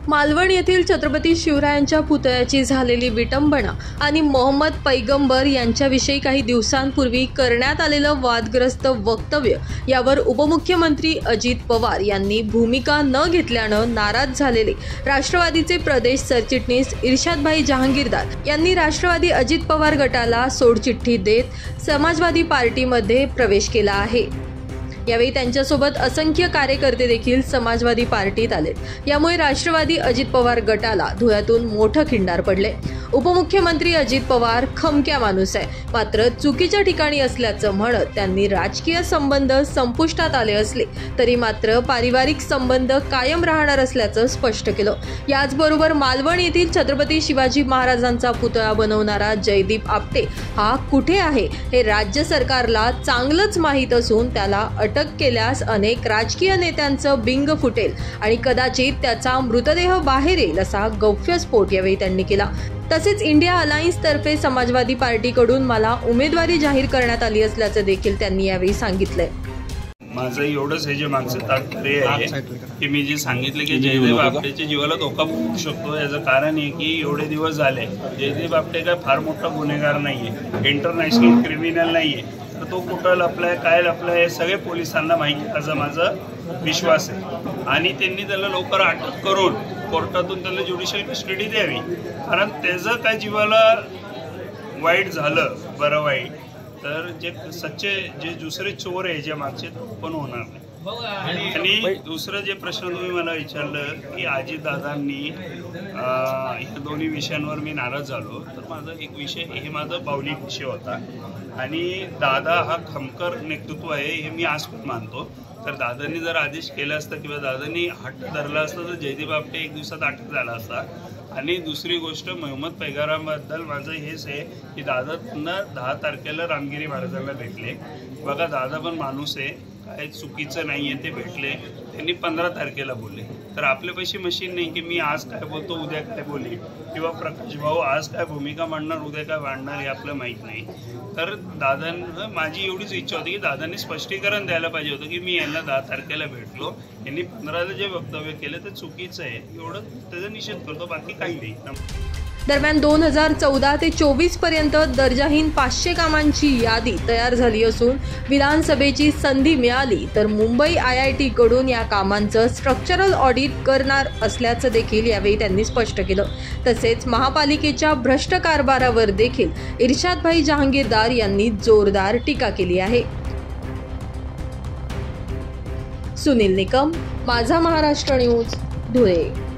मालवण येथील छत्रपती शिवरायांच्या पुतळ्याची झालेली विटंबना आणि मोहम्मद पैगंबर यांच्याविषयी काही दिवसांपूर्वी करण्यात आलेलं वादग्रस्त वक्तव्य यावर उपमुख्यमंत्री अजित पवार यांनी भूमिका न घेतल्यानं नाराज झालेले राष्ट्रवादीचे प्रदेश सरचिटणीस इर्शादभाई जहांगीरदार यांनी राष्ट्रवादी अजित पवार गटाला सोडचिठ्ठी देत समाजवादी पार्टीमध्ये प्रवेश केला आहे। यावेळी त्यांच्यासोबत असंख्य कार्यकर्ते देखील समाजवादी पार्टीत आले। यामुळे राष्ट्रवादी अजित पवार गटाला धुळ्यातून मोठं खिंडार पडले। उपमुख्यमंत्री अजित पवार खमक्या माणूस आहे, मात्र चुकीच्या ठिकाणी असल्याचं म्हणत त्यांनी राजकीय संबंध संपुष्टात आले असले तरी मात्र पारिवारिक संबंध कायम राहणार असल्याचं स्पष्ट केलं। याचबरोबर मालवण येथील छत्रपती शिवाजी महाराजांचा पुतळा बनवणारा जयदीप आपटे हा कुठे आहे हे राज्य सरकारला चांगलंच माहीत असून त्याला अटक केल्यास अनेक राजकीय नेत्यांचं बिंग फुटेल आणि कदाचित त्याचा मृतदेह बाहेर येईल असा गौप्यस्फोट यावेळी त्यांनी केला। तसेच इंडिया अलायन्स तर्फे समाजवादी पार्टीकडून मला उमेदवारी जाहीर करण्यात आली असल्याचं देखील त्यांनी यावेळी सांगितलंय। माझं एवढंच हे जे मागचं तात्पर्य आहे की मी जे सांगितलं की जयदीप आपटेच्या जीवाला धोका पोहोचू शकतो, याचं कारण आहे की एवढे दिवस झाले जयदीप आपटे काय फार मोठा गुन्हेगार नाहीये, इंटरनॅशनल क्रिमिनल नाहीये, तर तो कुठं लपलाय काय लपलाय हे सगळे पोलिसांना माहिती असं माझा विश्वास आहे आणि त्यांनी त्याला लवकर अटक करून कोर्टातून त्याला ज्युडिशियल कस्टडी द्यावी, कारण त्याचं काय जीवाला वाईट झालं बरं वाईट तर जे सच्चे जे दुसरे चोर आहे जे मागचे पण होणार नाही। आणि दुसरं जे प्रश्न तुम्ही मला विचारलं की अजितदादांनी ह्या दोन्ही विषयांवर मी नाराज झालो, तर माझा एक विषय हे माझा बावलिक विषय होता आणि दादा हा खमकर नेतृत्व आहे हे मी आज पण मानतो। तर दादांनी जर आदेश केला असता किंवा दादांनी हट्ट धरला असता तर जयदीप आपटे एक दिवसात अटक झाला असता। आणि दुसरी गोष्ट मोहम्मद पैगंबराबद्दल माझं हेच आहे की दादा त्यांना 10 तारखेला रामगिरी महाराजांना भेटले। बघा दादा पण माणूस आहे, काय चुकीचं नाही आहे, ते भेटले, त्यांनी 15 तारखेला बोलले। तर आपल्यापाशी मशीन नाही की मी आज काय बोलतो उद्या काय बोलेल किंवा प्रकाश भाऊ आज काय भूमिका मांडणार उद्या काय मांडणार हे आपलं माहीत नाही। तर दादांना माझी एवढीच इच्छा होती की दादांनी स्पष्टीकरण द्यायला पाहिजे होतं की मी यांना 10 तारखेला भेटलो, यांनी 15ला जे वक्तव्य केलं ते चुकीचं आहे, एवढं त्याचा निषेध करतो, बाकी काही नाही। दरम्यान 2014 ते 24 पर्यंत दर्जाहीन 500 कामांची यादी तयार झाली असून विधानसभेची संधी मिळाली तर मुंबई IIT कडून या कामांचं स्ट्रक्चरल ऑडिट करणार असल्याचं देखील यावेळी त्यांनी स्पष्ट केलं। तसेच महापालिकेच्या भ्रष्ट कारभारावर देखील इर्शादभाई जहांगीरदार यांनी जोरदार टीका केली आहे। सुनील निकम, माझा महाराष्ट्र न्यूज, धुळे।